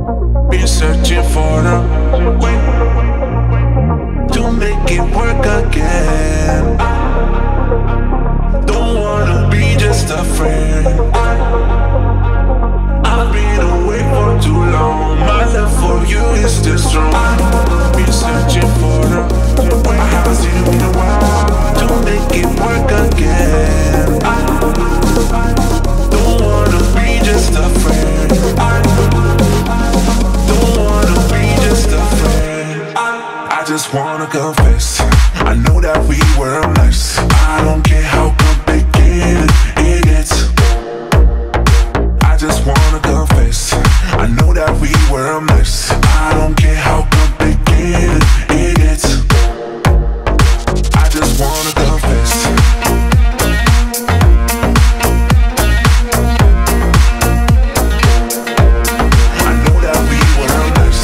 Been searching for the way to make it work again. I don't wanna be just a friend. I've been away for too long. My love for you is still strong. I've been searching for the way. I haven't seen you in a while to make it work again. I don't wanna be just a friend. I don't wanna be just a friend. I just wanna confess, I know that we were a mess. I don't care how complicated it gets. I just wanna confess, I know that we were a mess. I don't care how complicated it gets. I just wanna confess. I know that we were a mess.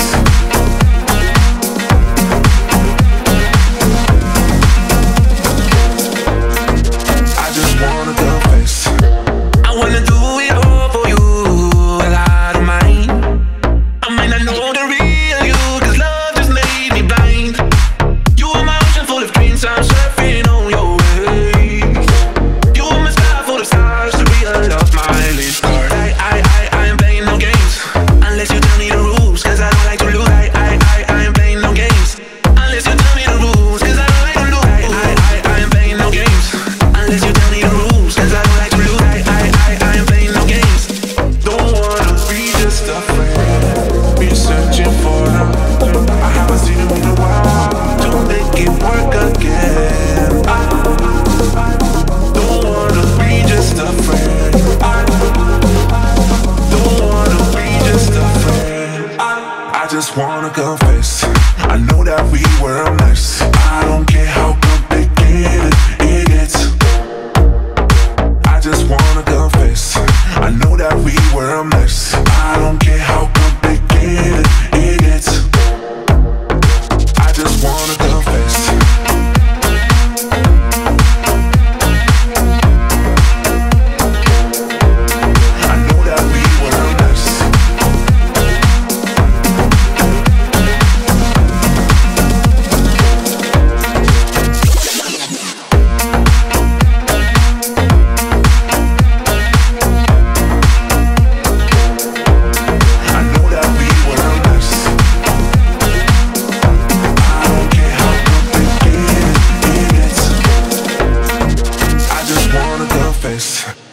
I just wanna confess. I wanna do it all for you, well I don't mind. I might not know the real you, cause love just made me blind. You are my ocean full of dreams, I'm surfing on your waves. You are my sky full of stars, the real love, my list card. I ain't playing no games, unless you tell me the rules, cause I don't like to lose. I ain't playing no games, unless you tell me the rules, cause I don't like to lose. I ain't playing no games, unless you tell me the rules, cause I don't like to lose. I ain't playing no games. Don't wanna be just a friend. Been searching for them. I haven't seen you in a while to make it work again. I don't wanna be just a friend. I don't wanna be just a friend. I just wanna confess, I know that we were a mess. I don't care how complicated it gets. I just wanna confess, I know that we were a mess. I don't care how complicated it gets. I just wanna confess. I know that we were a mess. I know that we were a mess. I don't care how complicated it gets. I just wanna confess.